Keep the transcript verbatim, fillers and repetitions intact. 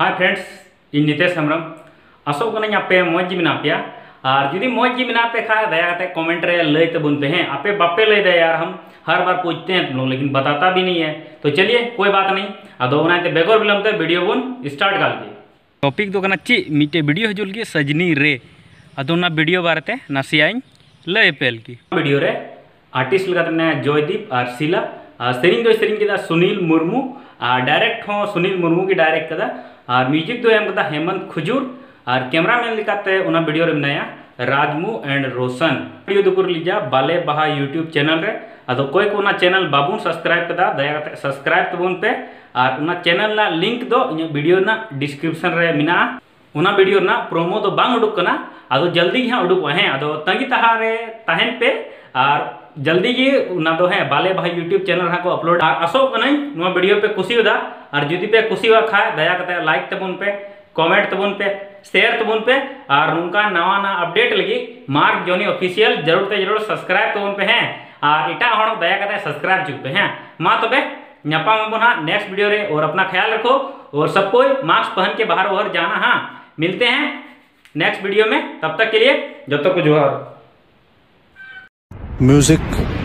Hi friends, इन नितेश हमरम आसो कना पे मौज जी मेना पे और जुदी मौज जी मेना पे खा दया कमेंट रे लय तबन पे हैं आपे बापे लय दे यार। हम हर बार पूछते हैं तुम लोग लेकिन बताता भी नहीं है। तो चलिए कोई बात नहीं, अदो बेगर विलम्ब वीडियो बन स्टार्ट कर लिए। टॉपिक दो कना ची मिटे वीडियो हजुल की सजनी रे अदो ना वीडियो बारते नासियाई लय पेल की वीडियो रे आर्टिस्ट लगा जयदीप और शीला सेरिंग दो सेरिंग के सुनील मुर्मू और डायरेक्ट हो सुनील मुर्मू की डायरेक्ट कदा और म्यूजिक दो एम कदा हेमंत खुजूर और कैमरामैन लिखाते उना वीडियो रे मनाया राजमू एंड रोशन। वीडियो दुपुर लीजा बाले बहा यूट्यूब चैनल रे अदो कोई को ना चैनल बाबू सब्सक्राइब कदा दया करते सब्सक्राइब तबन पे और उना चैनल ना लिंक दो इन वीडियो ना डिस्क्रिप्शन रे मिना उना वीडियो ना प्रोमो दो बांग उडुक कना अदो जल्दी हाँ उडुक हैं अदो तंगी तहा रे तहन पे और जल्दी ही ना दो है बाले भाई यूट्यूब चैनल हाँ को अपलोड आसो कनाई नुआ वीडियो पे खुशी होदा और जुदी पे खुशी हुआ खाए दया करते लाइक तबन पे कमेंट तबन पे शेयर तबन पे और उनका नवा ना अपडेट लगी मार्क जोनी ऑफिशियल जरूर ते जरूर सब्सक्राइब तबन पे हैं और इटा हण दया करते सब्सक्राइब चुप पे हैं मा तबे न्यापा मबना नेक्स्ट वीडियो रे और अपना ख्याल रखो और सब कोई मास्क पहन के बाहर बाहर जाना। हाँ मिलते हैं नेक्स्ट वीडियो में, तब तक के लिए जब तक को जोहार। म्यूजिक